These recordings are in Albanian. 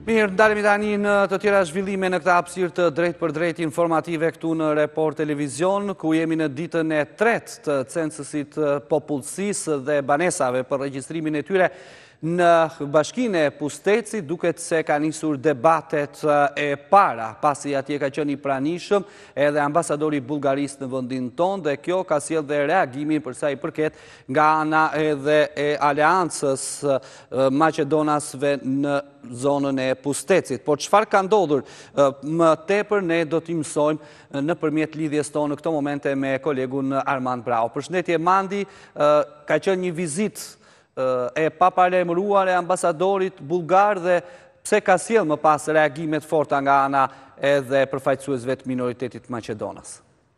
Mirë, ndalemi tani në të tjera zhvillime në këtë hapësirë të drejt për drejt informative këtu në Report Televizion, ku jemi në ditën e tretë të censusit popullsisë dhe banesave për regjistrimin e tyre në Bashkinë e Pustecit, duket se ka nisur debatet e para, pasi atje ka qenë i pranishëm edhe ambasadori Bullgarisë në vendin tonë, dhe kjo ka sjellë dhe reagimin për sa i përket nga ana edhe e aleancës maqedonasve në zonën e Pustecit. Por çfarë ka ndodhur më tepër ne do t'i mësojmë nëpërmjet lidhjes tonë në këto momente me kolegun Armand Brau. Përshëndetje Mandi, ka qenë një vizitë e paparemëruar e ambasadorit bullgar dhe pse ka sjellë më pas reagimet forta nga ana edhe përfaqësuesve të minoritetit maqedonas?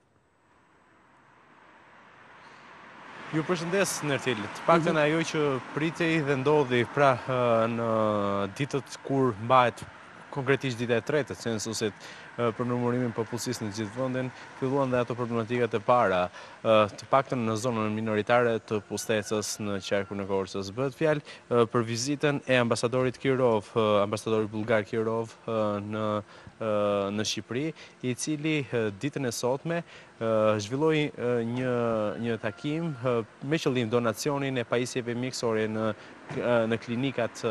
Ju përshëndes Nertil. Të paktën ajo që pritej dhe ndodhi pra në ditët kur mbahet konkretisht dita e tretë e censusit për numërimin popullsisë në gjithë vendin, filluan dhe ato problematikat e para, të paktën në zonën minoritare të Pustecës në qarkun e Korçës. Bëhet fjalë për vizitën e ambasadorit Kirov, ambasadorit bullgar Kirov në Shqipëri, i cili ditën e sotme zhvilloi një takim me qëllim donacionin e pajisjeve mjekësore në klinikat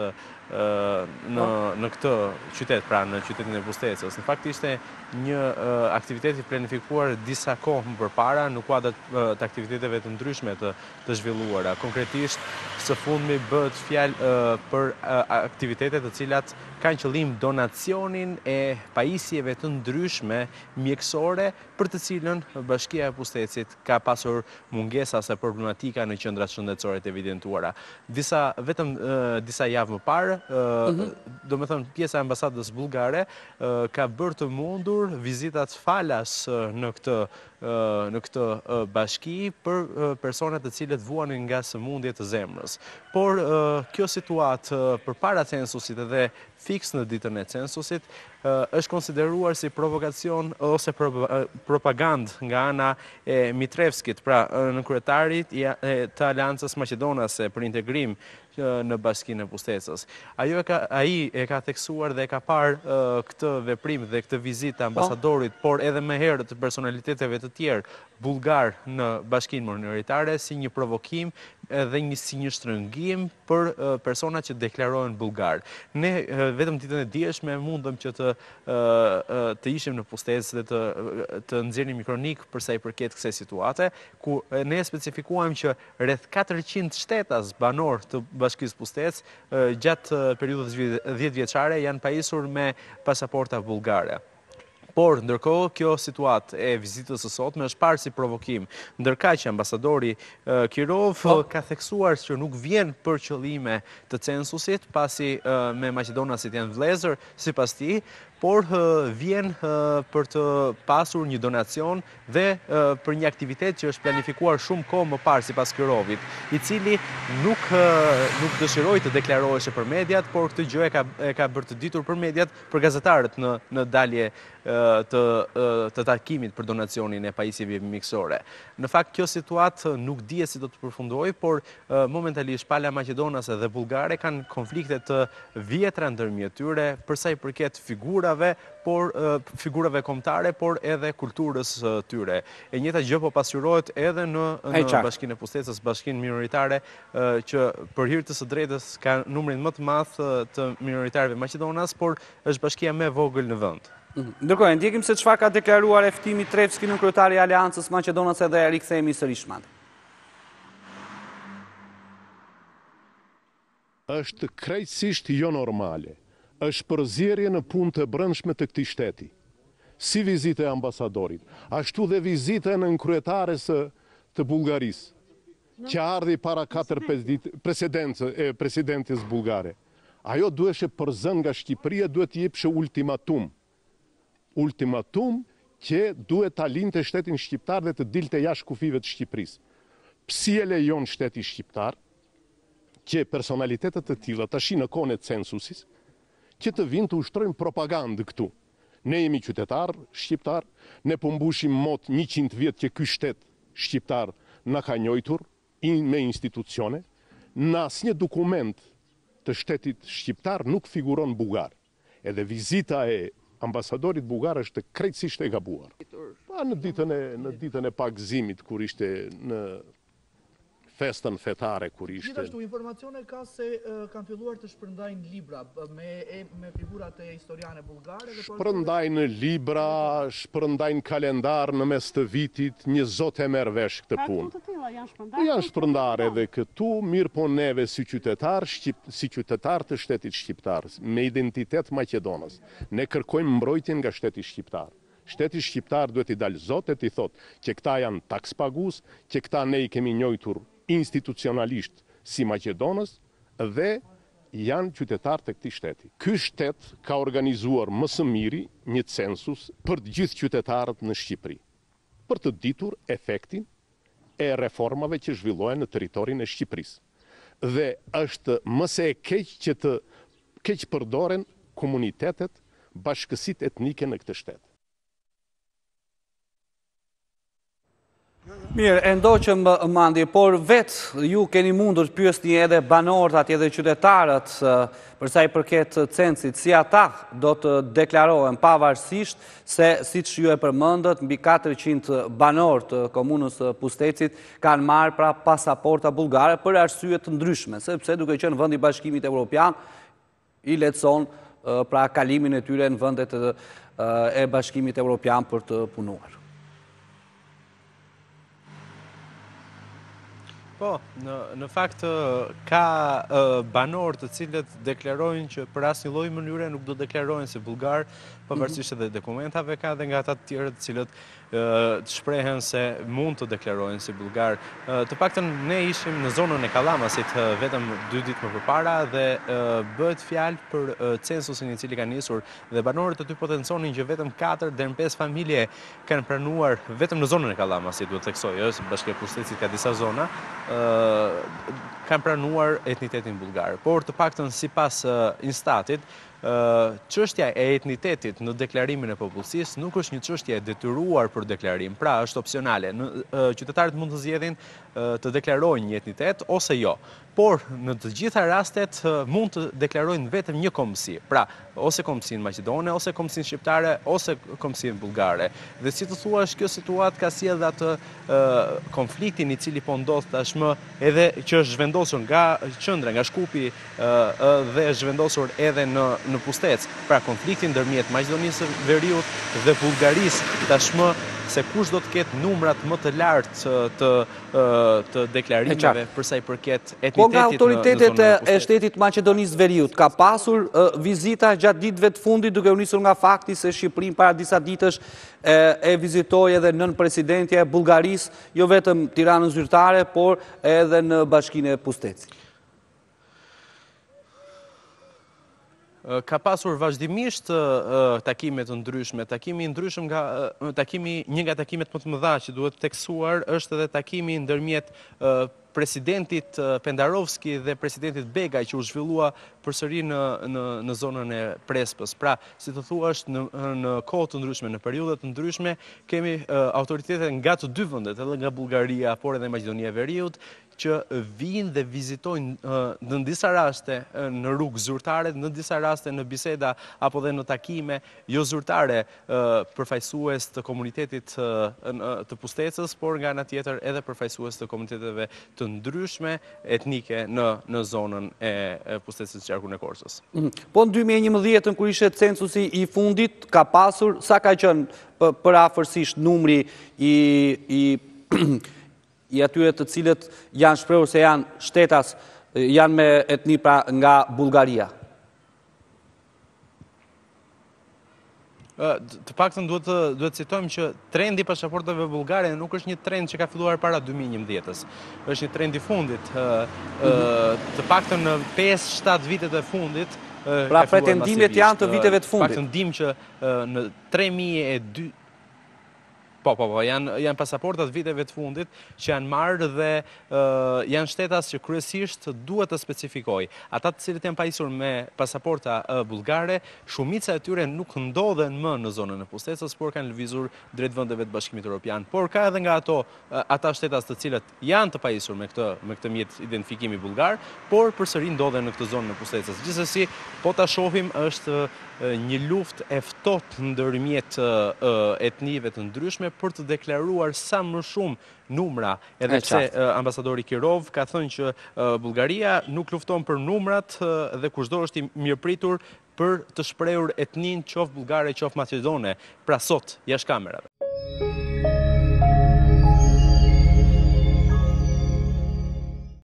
në këtë qytet, pra në qytetin e Pustecës. Në fakt ishte një aktivitet i planifikuar disa kohë më përpara në kuadër të aktiviteteve të ndryshme të zhvilluara. Konkretisht, së fundmi bëhet fjalë për aktivitete të cilat kanë qëllim donacionin e pajisjeve të ndryshme mjekësore, për të cilën Bashkia e Pustecit ka pasur mungesa ose problematika në qendrat shëndetësore të evidentuara. Vetëm disa javë më parë, domethënë pjesa e ambasadës bullgare ka bërë të mundur vizitat falas në këtë bashki për personat të cilët vuanin nga sëmundje të zemrës. Por kjo situatë përpara censusit edhe fiks në ditën e censusit është konsideruar si provokacion ose propagandë nga ana e Mitrevskit, pra në kryetarit të Aleancës Maqedonase për integrim në Bashkinë e Pustecës. Ai e ka theksuar dhe ka parë këtë veprim dhe këtë vizitë të ambasadorit, por edhe më herët të personaliteteve të tjerë bullgar në Bashkinë minoritare si një provokim edhe si një shtrëngim për persona që deklarohen bullgar. Ne vetëm ditën e dieshme mundëm që të ishim në Pustecë dhe të nxjerrim kronik për sa i përket kësaj situate, ku ne specifikuam që rreth 400 shtetas banor të Bashkisë Pustecë gjatë periudhës 10 vjeçare janë pajisur me pasaporta bullgare. Por, ndërkohë, kjo situatë e vizitës së sotme është parë si provokim, ndërkaq që ambasadori Kirov ka theksuar që nuk vjen për qëllime të censusit, pasi me maqedonasit janë vëllezër, sipas tij, por vjen për të pasur një donacion dhe për një aktivitet që është planifikuar shumë kohë më parë sipas Kirovit, i cili nuk dëshiroi të deklaroheshe për mediat, por këtë gjë e ka bërë të ditur për mediat, për gazetarët në dalje të takimit për donacionin e pajisjeve mjekësore. Në fakt, kjo situatë nuk dihet si do të përfundojë, por momentalisht pala maqedonase dhe bullgare kanë konflikte të vjetra ndërmjet tyre për sa i përket figurave kombëtare, por edhe kulturës tyre. E njëjta gjë po pasqyrohet edhe në Bashkinë e Pustecës, bashkinë minoritare që për hir të së drejtës ka numrin më të madh të minoritarëve maqedonas, por është bashkia më e vogël në vend. Ndërkohë, ndjekim se çfarë ka deklaruar Eftim Mitrevski, në kryetari i Aleancës Maqedonase, dhe rikthehemi sërish Mand. Është krejtësisht jo normale. Është përzierje në punë të brendshme të këtij shteti. Si vizite e ambasadorit, ashtu dhe vizite në kryetares të Bullgarisë, që ardhi para 4-5 ditë presidentis bullgare. Ajo duheshe përzën nga Shqipëria, duhet të jepshe ultimatum që duhet ta linte shtetin shqiptar dhe të dilte jashtë kufive të Shqipërisë. Psi e lejon shteti shqiptar që personalitetet të tilla tash në kohën e censusit që të vinë të ushtrojnë propagandë këtu. Ne jemi qytetar shqiptar, ne po mbushim mot 100 vjet që ky shtet shqiptar na ka njojtur me institucione, në asnjë dokument të shtetit shqiptar nuk figuron bullgar. Edhe vizita e ambasadorit bulgar është krejtësisht e gabuar. Në ditën e pagëzimit, kur ishte në festën fetare, kur ishte... Gjithashtu, informacione ka se kanë filluar të shpërndajnë libra me figurat e historiane bulgare. Shpërndajnë libra, shpërndajnë kalendar në mes të vitit, një zot e merr vesh këtë punë. Janë shpërndar edhe këtu, mirë po neve si qytetar të shtetit shqiptar, me identitet Maqedonës. Ne kërkojmë mbrojtjen nga shteti shqiptar. Shteti shqiptar duhet i dalë zotet, i thot që këta janë taks pagues, që këta ne i kemi njohur institucionalisht si Maqedonës dhe janë qytetar të këtij shteti. Ky shtet ka organizuar më së miri një census për të gjithë qytetarët në Shqipëri, për të ditur efektin e reformave që zhvillohen në territorin e Shqipërisë. Dhe është më se e keq që të keq përdoren komunitetet, bashkësitë etnike në këtë shtet. Mirë, e ndoqëm mandi, por vetë ju keni mundur të pyesni edhe banorët atje dhe qytetarët përsa i përket censit, si ata do të deklarohen pavarësisht se, siç ju e përmendët, mbi 400 banorë të komunës Pustecit kanë marrë pra pasaporta bullgare për arsye të ndryshme, sepse duke qenë vendi i Bashkimit Evropian i lehtëson pra kalimin e tyre në vendet e Bashkimit Evropian për të punuar. Po, në fakt ka banorë të cilët deklarojnë që për asnjë lloj mënyre nuk do deklarojnë si bullgar, pavarësisht edhe dokumentave ka dhe nga ata të tjerë të cilët të shprehen se mund të deklarojnë si bullgar. Të paktën ne ishim në zonën e Kallamasit vetëm 2 ditë më përpara dhe bëhet fjalë për censusin i cili ka nisur dhe banorët aty potenconin që vetëm 4 deri në 5 familje kanë pranuar vetëm në zonën e Kallamasit, duhet të theksoj, Bashkia e Pustecit ka disa zona kanë pranuar etnitetin bullgar. Por të paktën sipas Instatit, çështja e etnitetit në deklarimin e popullsisë nuk është një çështje e detyruar për deklarim, pra është opsionale. Qytetarët mund të zgjedhin të deklarojnë një etnitet ose jo. Por në të gjitha rastet mund të deklarojnë vetëm një kombësi, pra ose kombësinë maqedone, ose kombësinë shqiptare, ose kombësinë bullgare. Dhe si të thuash, kjo situatë ka sjellë atë konfliktin i cili po ndodh tashmë, edhe që është zhvendosur nga qendra, nga Shkupi dhe është zhvendosur edhe në Pustec. Pra konfliktin ndërmjet Maqedonisë së Veriut dhe Bullgarisë tashmë, se kush do të ketë numrat më të lartë të deklarimeve përsa i përket etnitetit. Po nga autoritetet e shtetit Maqedonisë Veriut ka pasur vizita gjatë ditëve të fundit, duke u nisur nga fakti se Shqipërinë para disa ditësh e vizitoi edhe nën presidentja e Bullgarisë, jo vetëm Tiranën zyrtare, por edhe në Bashkinë e Pustecit. Ka pasur vazhdimisht takime të ndryshme. Një nga takimet më të mëdha që duhet teksuar është edhe takimi ndërmjet presidentit Pendarovski dhe presidentit Begaj që u zhvillua përsëri në zonën e Prespës. Pra, si të thuash, në kohë të ndryshme, në periudhë të ndryshme, kemi autoritetet nga të dy vendet, edhe nga Bullgaria, por edhe Maqedonia e Veriut, që vinë dhe vizitojnë në disa raste në rrugë zyrtare, në disa raste në biseda apo dhe në takime jo zyrtare përfaqësues të komunitetit të Pustecës, por nga ana tjetër edhe përfaqësues të komuniteteve të ndryshme etnike në zonën e Pustecës së qarkun e Korsës. Po në 2011, kur ishte censusi i fundit, ka pasur, sa ka qenë për afërsisht numri i atyre të cilët janë shprehur se janë shtetas, janë me etni pra nga Bullgaria? Të paktën duhet citojmë që trendi pasaportave bullgare nuk është një trend që ka filluar para 2011-s. Është një trend i fundit. Të paktën në 5-7 vitet e fundit pra pretendimet janë të viteve të fundit. Paktën dim që në 3002 Po, janë pasaportat viteve të fundit që janë marrë dhe janë shtetas që kryesisht duhet të specifikoj. Ata të cilët janë pajisur me pasaporta bullgare, shumica e tyre nuk ndodhen më në zonën e pustecës, por kanë lëvizur drejt vendeve të Bashkimit Evropian. Por ka edhe nga ata shtetas të cilët janë të pajisur me këtë mjet identifikimi bullgar, por përsëri ndodhen në këtë zonë e pustecës. Gjithsesi, po ta shohim është një luftë e ftohtë ndërmjet etnive të ndryshme për të deklaruar sa më shumë numra, edhe pse ambasadori Kirov ka thënë që Bullgaria nuk lufton për numrat dhe kushdo është i mirëpritur për të shprehur etnin qoftë bullgare, qoftë maqedone, pra sot jashtë kamerave.